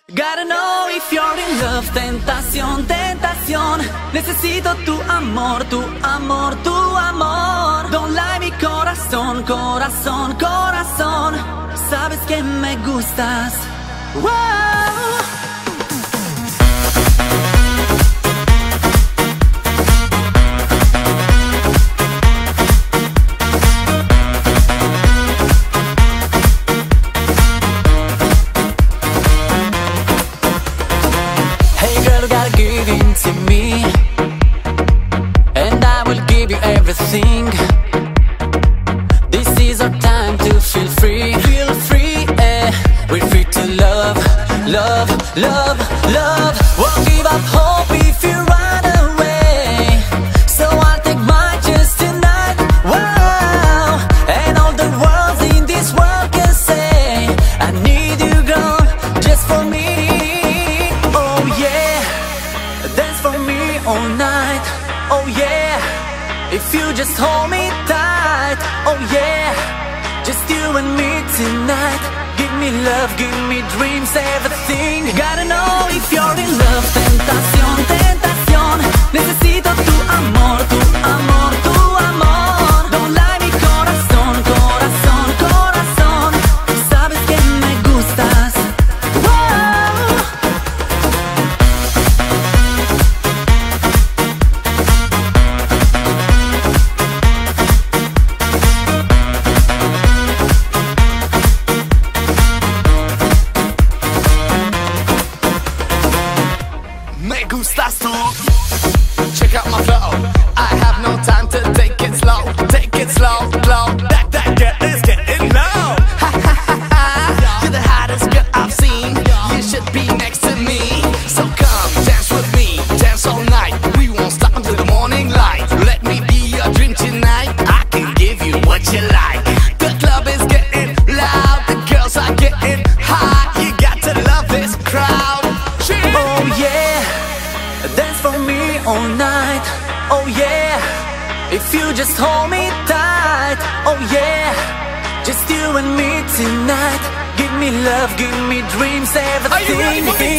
Gotta know if you're in love, tentación, tentación. Necesito tu amor, tu amor, tu amor. Don't lie mi corazón, corazón, corazón. Sabes que me gustas. Wow. To me, and I will give you everything. This is our time to feel free, eh. We're free to love, love, love, love. Won't give up hope if you run away. So I'll take my chance tonight, wow. And all the words in this world can say I need you, girl, just for me. Oh yeah, dance for me all night, oh yeah. If you just hold me tight, oh yeah. Just you and me tonight. Give me love, give me dreams, everything. Gotta know if you're in love, tentación, tentación. Necesito tu amor, tu amor, tu amor. Don't lie mi corazón, corazón, corazón. Sabes que me gustas, wow. Me gustas tú. Check out my flow. I have no time to take it slow. Take it slow, slow. That girl is getting low. Ha ha ha ha. You're the hottest girl I've seen. You should be next to me. So come dance with me. Dance all night. We won't stop until the morning light. Let me be your dream tonight. I can give you what you like. The club is getting loud. The girls are getting hot. You got to love this crowd. Oh yeah, dance for me all night, oh yeah. If you just hold me tight, oh yeah. Just you and me tonight. Give me love, give me dreams, everything.